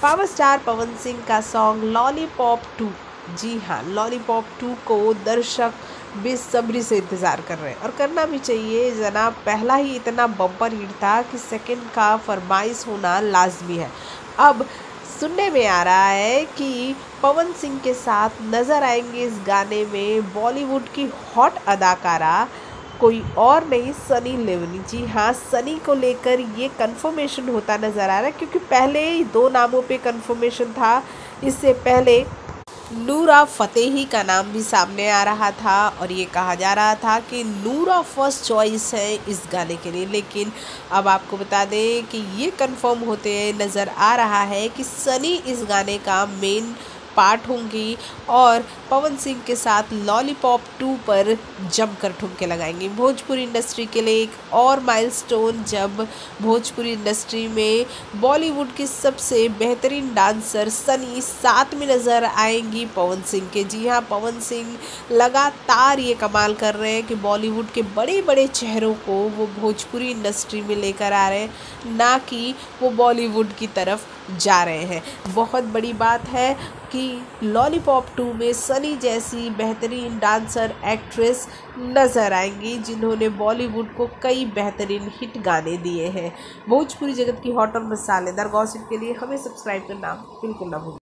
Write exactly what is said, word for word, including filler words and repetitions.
Power star Pawan Singh का song lollipop to, जी हाँ, lollipop to को दर्शक बेसब्री से इंतज़ार कर रहे हैं और करना भी चाहिए जनाब। पहला ही इतना बम्पर हिट था कि सेकंड का फरमाइश होना लाजमी है। अब सुनने में आ रहा है कि पवन सिंह के साथ नज़र आएंगे इस गाने में बॉलीवुड की हॉट अदाकारा कोई और नहीं, सनी लियोनी। जी हाँ, सनी को लेकर ये कंफर्मेशन होता नज़र आ रहा है, क्योंकि पहले ही दो नामों पे कंफर्मेशन था। इससे पहले नूरा फतेही का नाम भी सामने आ रहा था और ये कहा जा रहा था कि नूरा फर्स्ट चॉइस है इस गाने के लिए। लेकिन अब आपको बता दें कि ये कंफर्म होते नज़र आ रहा है कि सनी इस गाने का मेन पार्ट होंगी और पवन सिंह के साथ लॉलीपॉप टू पर जमकर ठुमके लगाएंगे। भोजपुरी इंडस्ट्री के लिए एक और माइलस्टोन, जब भोजपुरी इंडस्ट्री में बॉलीवुड की सबसे बेहतरीन डांसर सनी साथ में नज़र आएंगी पवन सिंह के। जी हाँ, पवन सिंह लगातार ये कमाल कर रहे हैं कि बॉलीवुड के बड़े बड़े चेहरों को वो भोजपुरी इंडस्ट्री में लेकर आ रहे हैं, ना कि वो बॉलीवुड की तरफ जा रहे हैं। बहुत बड़ी बात है कि लॉलीपॉप टू में सनी जैसी बेहतरीन डांसर एक्ट्रेस नज़र आएंगी, जिन्होंने बॉलीवुड को कई बेहतरीन हिट गाने दिए हैं। भोजपुरी जगत की हॉट और मसालेदार गॉसिप के लिए हमें सब्सक्राइब करना बिल्कुल ना भूलें।